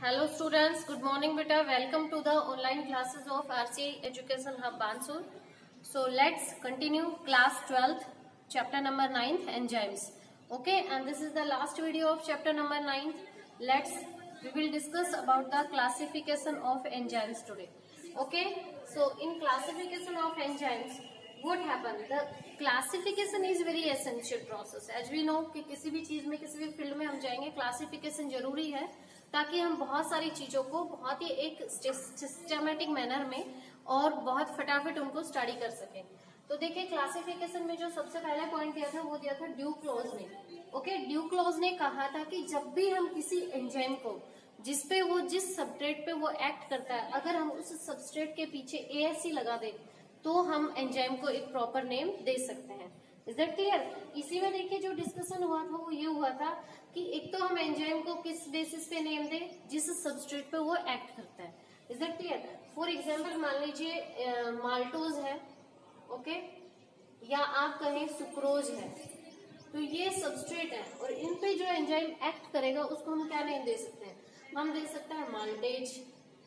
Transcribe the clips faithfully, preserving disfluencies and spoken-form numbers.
Hello students, good morning beta. Welcome to the online classes of R C I Education Hub Bansur. So let's continue class twelfth, chapter number ninth, enzymes. Okay, and this is the last video of chapter number ninth. Let's we will discuss about the classification of enzymes today. Okay, so in classification of enzymes, what happened? The classification is very essential process. As we know कि किसी भी चीज में किसी भी field में हम जाएंगे, क्लासिफिकेशन जरूरी है ताकि हम बहुत सारी चीजों को बहुत ही एक सिस्टमेटिक मैनर में और बहुत फटाफट उनको स्टडी कर सकें। तो देखिए क्लासिफिकेशन में जो सबसे पहला पॉइंट दिया था वो दिया था ड्यू क्लॉज ने। ओके, ड्यू क्लॉज ने कहा था कि जब भी हम किसी एंजाइम को जिसपे वो जिस सबस्ट्रेट पे वो एक्ट करता है, अगर हम उस सबस्ट्रेट के पीछे ए एस सी लगा दें तो हम एंजाइम को एक प्रॉपर नेम दे सकते हैं। Is that clear? इसी में देखिए जो डिस्कशन हुआ था वो ये हुआ था कि एक तो हम एंजाइम को किस बेसिस पे नेम दें, जिस सबस्ट्रेट पे वो एक्ट करता है। Is that clear? For example मान लीजिए माल्टोज है, ओके, या आप कहें सुक्रोज है, तो ये सबस्ट्रेट है और इन पे जो एंजाइम एक्ट करेगा उसको हम क्या नेम दे सकते हैं? हम दे सकते हैं माल्टेज,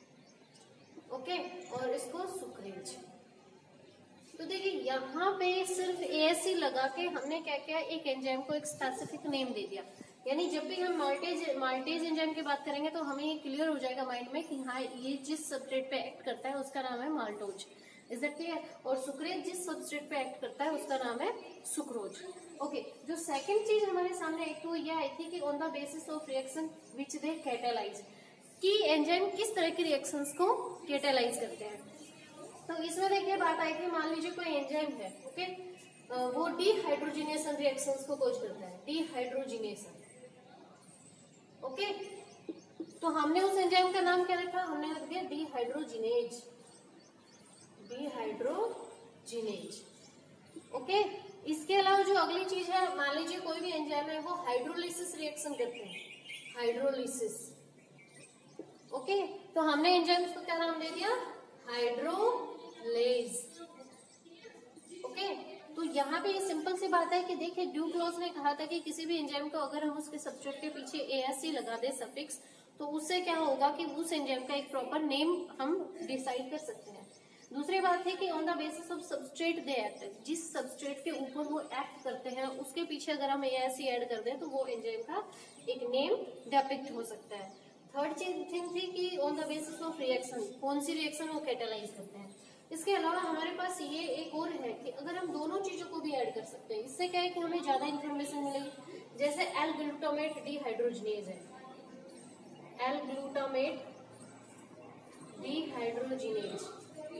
ओके, और इसको सुक्रेज। तो देखिए यहाँ पे सिर्फ ए एस सी लगा के हमने क्या किया, एक एंजाइम को एक स्पेसिफिक नेम दे दिया। यानी जब भी हम माल्टेज माल्टेज एंजाइम की बात करेंगे तो हमें ये क्लियर हो जाएगा माइंड में कि हाँ ये जिस सबस्ट्रेट पे एक्ट करता है उसका नाम है माल्टोज। Is that clear? और सुक्रेज जिस सबस्ट्रेट पे एक्ट करता है उसका नाम है सुक्रोज। ओके, जो सेकंड चीज हमारे सामने एक तो ये आई थी कि on the basis of reaction which they catalyse, कि एंजाइम किस तरह की रिएक्शंस को कैटालाइज करते हैं। तो इसमें देखिए बात आई थी, मान लीजिए कोई एंजाइम है, ओके, वो डीहाइड्रोजिनेशन रिएक्शंस को कोज करता है, डीहाइड्रोजिनेशन। ओके, तो हमने उस एंजाइम का नाम क्या रखा? हमने रख दिया डीहाइड्रोजिनेज, डीहाइड्रोजिनेज। ओके, इसके अलावा जो अगली चीज है, मान लीजिए कोई भी एंजाइम है वो हाइड्रोलिसिस रिएक्शन करते हैं, हाइड्रोलिसिस। ओके, तो हमने एंजाइम्स को क्या नाम दे दिया? हाइड्रोलेज। ओके, तो यहाँ पे ये सिंपल सी बात है कि देखिए ड्यू क्लॉज ने कहा था कि किसी भी एंजाइम को अगर हम उसके सबस्ट्रेट के पीछे ए एस सी लगा दे सफिक्स, तो उससे क्या होगा कि उस एंजाइम का एक प्रॉपर नेम हम डिसाइड कर सकते हैं। दूसरी बात है कि on the basis of substrate they act, जिस सबस्ट्रेट के ऊपर वो एक्ट करते हैं उसके पीछे अगर हम ए एस सी ऐड कर दें तो वो एंजाइम का एक नेम डिपिक्ट हो सकता है। थर्ड थिंग थी कि on the basis of reaction, कौन सी रिएक्शन वो कैटालाइज करते हैं। इसके अलावा हमारे पास ये एक और है कि अगर हम दोनों चीजों को भी ऐड कर सकते हैं, इससे क्या है कि हमें ज्यादा इंफॉर्मेशन मिलेगी। जैसे एल ग्लूटामेट डीहाइड्रोजिनेज है, एल ग्लूटामेट डीहाइड्रोजिनेज।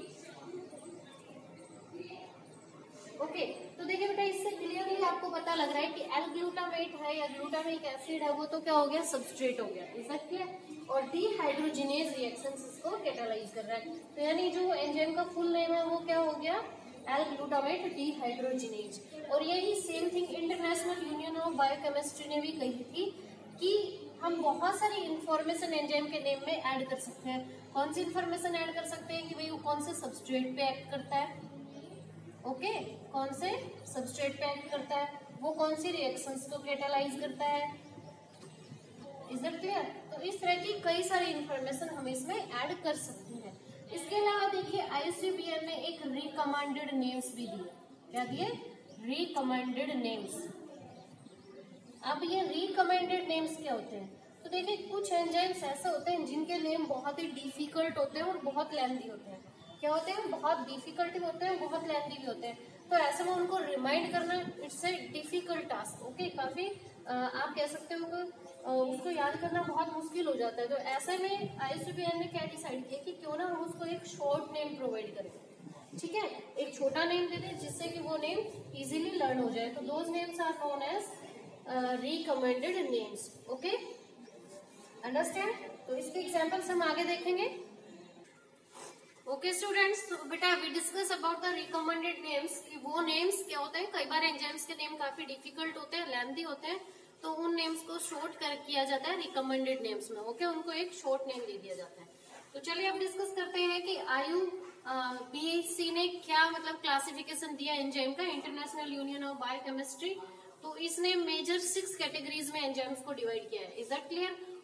ओके, तो देखिए बेटा इससे क्लियरली आपको पता लग रहा है कि एल ग्लूटामेट है या ग्लूटामिक एसिड है, वो तो क्या हो गया? सबस्ट्रेट हो गया। Is that clear? और डीहाइड्रोजिनेज रिएक्शंस इसको कैटालाइज कर रहा है। तो यानी जो एंजाइम का फुल नेम है वो क्या हो गया? L glutamate dehydrogenase. और यही same thing International Union of Biochemistry ने भी कही थी कि हम बहुत सारी इंफॉर्मेशन एंजाइम के नेम में ऐड कर सकते हैं। कौन सी इंफॉर्मेशन ऐड कर सकते हैं कि भाई वो कौन से सबस्ट्रेट पे एक्ट करता है, ओके okay, कौन से सबस्ट्रेट पे एक्ट करता है, वो कौन सी रिएक्शंस को कैटालाइज करता है। Is that clear? तो इस तरह की कई सारी इंफॉर्मेशन हम इसमें ऐड कर सकते हैं। इसके अलावा देखिए I U C B N ने एक रिकमेंडेड नेम्स भी दिए। क्या दिए? Recommended names. अब ये रिकमेंडेड नेम्स क्या होते हैं? तो देखिए कुछ एंजाइम्स ऐसे होते हैं जिनके नेम बहुत ही डिफिकल्ट होते हैं और बहुत लेंथी होते हैं। क्या होते हैं? बहुत डिफिकल्ट भी होते हैं, बहुत लेंथी भी होते हैं। तो ऐसे में उनको रिमाइंड करना it's a difficult task. Okay, काफी आ, आप कह सकते हो कि उसको याद करना बहुत मुश्किल हो जाता है। तो ऐसे में आई सी बी एन ने क्या डिसाइड किया कि क्यों ना हम उसको एक शॉर्ट नेम प्रोवाइड करें। ठीक है, एक छोटा नेम दे दें जिससे कि वो नेम इजीली लर्न हो जाए। तो those names are known as recommended names. Okay, understand? तो इसके एग्जाम्पल्स हम आगे देखेंगे। ओके स्टूडेंट्स, तो बेटा we discuss about the recommended names कि वो नेम्स क्या होते हैं। कई बार एंजाइम्स के नेम काफी डिफिकल्ट होते हैं, लेंथी होते हैं, तो उन नेम्स को शॉर्ट कर किया जाता है रिकमेंडेड नेम्स में। ओके, उनको एक शॉर्ट नेम दे दिया जाता है। तो चलिए अब डिस्कस करते हैं कि I U B H C ने क्या मतलब क्लासिफिकेशन दिया एंजाइम का, इंटरनेशनल यूनियन ऑफ बायोकेमिस्ट्री। तो इसने मेजर सिक्स कैटेगरीज में एंजाइम्स को डिवाइड किया है। Is that clear?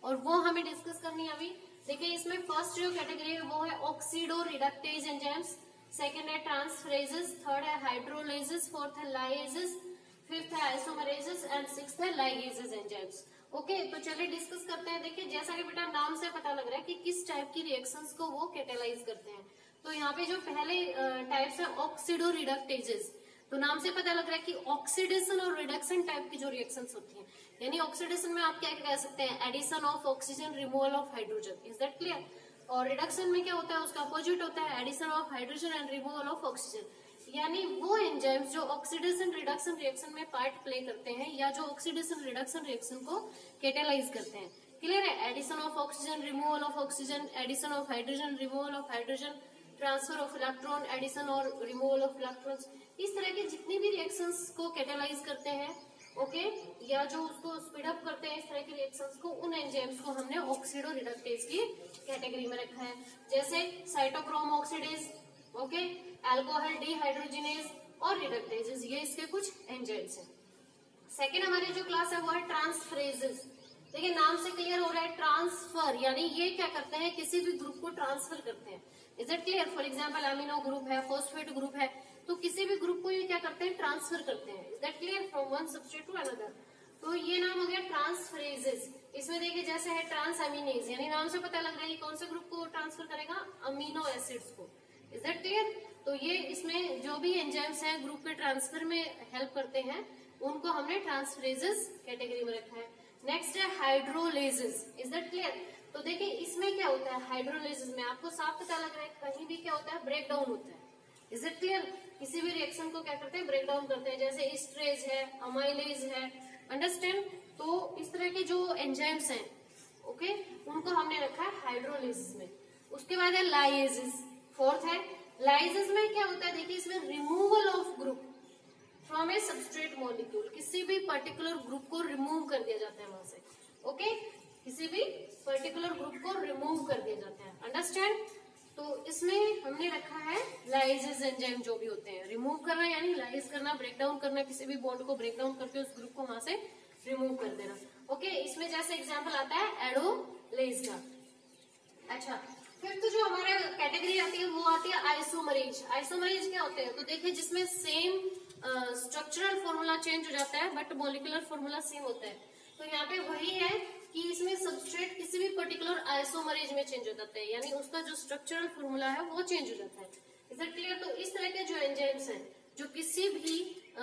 और वो हमें डिस्कस करनी है अभी। देखिए इसमें फर्स्ट जो कैटेगरी है वो है ऑक्सीडो रिडक्टेज एंजाइम्स, सेकेंड है ट्रांसफरेजेस, थर्ड है हाइड्रोलेजेस, फोर्थ है लाइएजेस, फिफ्थ है आइसोमरेजेस एंड सिक्स्थ है लाइगेजेस एंजाइम्स। ओके okay, तो चलिए डिस्कस करते हैं। देखिए जैसा कि बेटा नाम से पता लग रहा है कि किस टाइप की रिएक्शंस को वो कैटेलाइज करते हैं। तो यहाँ पे जो पहले टाइप्स है ऑक्सीडो रिडक्टेजेस, तो नाम से पता लग रहा है कि ऑक्सीडेशन और रिडक्शन टाइप की जो रिएक्शंस होती हैं, यानी ऑक्सीडेशन में आप क्या कह सकते हैं, addition of oxygen, removal of hydrogen, is that clear. और रिडक्शन में क्या होता है, उसका अपोजिट होता है, addition of hydrogen and removal of oxygen. यानी वो एंजाइम्स जो ऑक्सीडेशन रिडक्शन रिएक्शन में पार्ट प्ले करते हैं या जो ऑक्सीडेशन रिडक्शन रिएक्शन को कैटेलाइज करते हैं। क्लियर है, addition of oxygen, removal of oxygen, addition of hydrogen, removal of hydrogen, transfer of electron, addition और रिमूवल ऑफ इलेक्ट्रॉन्स, इस तरह के जितनी भी रिएक्शंस को कैटेलाइज करते हैं, ओके okay? या जो उसको स्पीड अप करते हैं इस तरह के रिएक्शंस को, उन एंजाइम्स को हमने ऑक्सीडो रिडक्टेज की कैटेगरी में रखा है। जैसे cytochrome oxidase, okay, alcohol dehydrogenase और रिडक्टेजेस, ये इसके कुछ एंजाइम्स हैं। सेकेंड हमारी जो क्लास है वो है ट्रांसफरेजेस। देखिए नाम से क्लियर हो रहा है, ट्रांसफर, यानी ये क्या करते हैं, किसी भी ग्रुप को ट्रांसफर करते हैं। Is it clear. For example amino group है, फॉस्फेट ग्रुप है, तो किसी भी ग्रुप को ये क्या करते हैं, ट्रांसफर करते हैं। Is that clear, from one substrate to another. तो ये नाम हो गया ट्रांसफरेजेस। इसमें देखिए जैसे है ट्रांस अमीनेज, यानी नाम से पता लग रहा है ये कौन से ग्रुप को ट्रांसफर करेगा, अमीनो एसिड्स को। Is that clear. तो ये इसमें जो भी एंजाइम्स हैं ग्रुप के ट्रांसफर में हेल्प करते हैं, उनको हमने ट्रांसफरेजेस कैटेगरी में रखा है। नेक्स्ट है हाइड्रोलेजेस। Is that clear. तो देखिए इसमें क्या होता है, हाइड्रोलेजेस में आपको साफ पता लग रहा है, कहीं भी क्या होता है, ब्रेक डाउन होता है। Is it clear. किसी भी रिएक्शन को क्या करते हैं, ब्रेक डाउन करते हैं, जैसे एस्ट्रेज है, अमाइलेज है, अंडरस्टैंड। तो इस तरह के जो एंजाइम्स हैं, ओके okay, उनको हमने रखा है हाइड्रोलेजेस में। उसके बाद है लाइएजेस, फोर्थ है। लाइजेस में क्या होता है, देखिए इसमें removal of group from a substrate molecule, किसी भी पर्टिकुलर ग्रुप को रिमूव कर दिया जाता है वहां से। Okay okay? किसी भी पर्टिकुलर ग्रुप को रिमूव कर दिया जाता है, अंडरस्टैंड। तो इसमें हमने रखा है लाइजेस एंजाइम, जो भी होते हैं, रिमूव करना यानी लाइज करना, ब्रेक डाउन करना, किसी भी बॉन्ड को ब्रेक डाउन करके उस ग्रुप को वहां से रिमूव कर देना। Okay okay? इसमें जैसे एग्जाम्पल आता है एडोलेज का। अच्छा, फिफ्थ जो हमारा कैटेगरी आती है वो आती है आइसोमरेज। आइसोमरेज क्या होते हैं, तो देखिए जिसमें सेम स्ट्रक्चरल फॉर्मूला चेंज हो जाता है बट मॉलिक्यूलर फॉर्मूला सेम होता है। तो यहाँ पे वही है कि इसमें सबस्ट्रेट किसी भी पर्टिकुलर आइसोमरेज में चेंज हो जाता है, यानी उसका जो स्ट्रक्चरल फॉर्मूला है वो चेंज हो जाता है। Is it clear. तो इस तरह के जो एंजाइम्स हैं जो किसी भी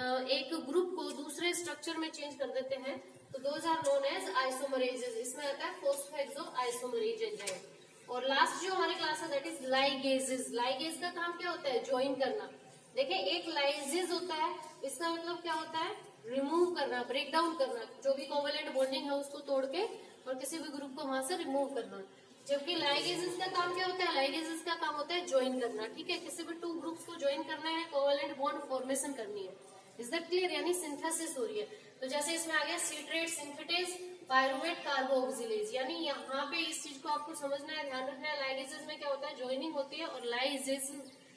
एक ग्रुप को दूसरे स्ट्रक्चर में चेंज कर देते हैं, तो those are known as isomerases. इसमें आता है फॉस्फोहेक्सो आइसोमरेज एंजाइम। और लास्ट जो हमारी क्लास है दैट इज लाइगेजेस। लाइगेज का काम क्या होता है, ज्वाइन करना। देखिए एक लाइजेज होता है, इसका मतलब क्या होता है, रिमूव करना, ब्रेक डाउन करना, जो भी कोवेलेंट बॉन्डिंग है उसको तोड़ के और किसी भी ग्रुप को वहां से रिमूव करना। जबकि लाइगेजेस का काम क्या होता है, लाइगेजेस का काम होता है ज्वाइन करना। ठीक है, किसी भी टू ग्रुप्स को ज्वाइन करना है, कोवेलेंट बॉन्ड फॉर्मेशन करनी है। इज दैट क्लियर, यानी सिंथेसिस हो रही है। तो जैसे इसमें आ गया सीट्रेट, सिंथेटेज, पायरुवेट, कार्बोक्सिलेज, यानी यहाँ पे इस चीज को आपको समझना है, ध्यान रखना है। लाइगेजेस में क्या होता है, ज्वाइनिंग होती है, और लाइजेस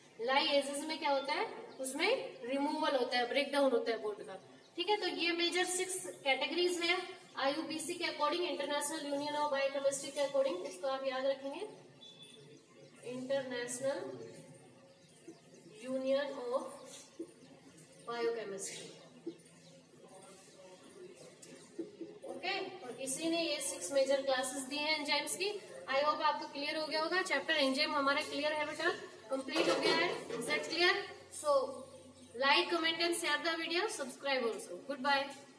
लाइजेस में क्या होता है, उसमें रिमूवल होता है, ब्रेक डाउन होता है बॉन्ड का। ठीक है, तो ये मेजर सिक्स कैटेगरीज है आईयूपीसी के according, International Union of Biochemistry के अकॉर्डिंग। इसको आप याद रखेंगे, International Union of Biochemistry. Okay, और इसी ने ये सिक्स मेजर क्लासेस दी हैं एंजाइम्स की। आई होप आपको क्लियर हो गया होगा। चैप्टर एंजाइम हमारा क्लियर है बेटा, कंप्लीट हो गया है। Is that clear? So like, comment and share the video, subscribe also. Good bye.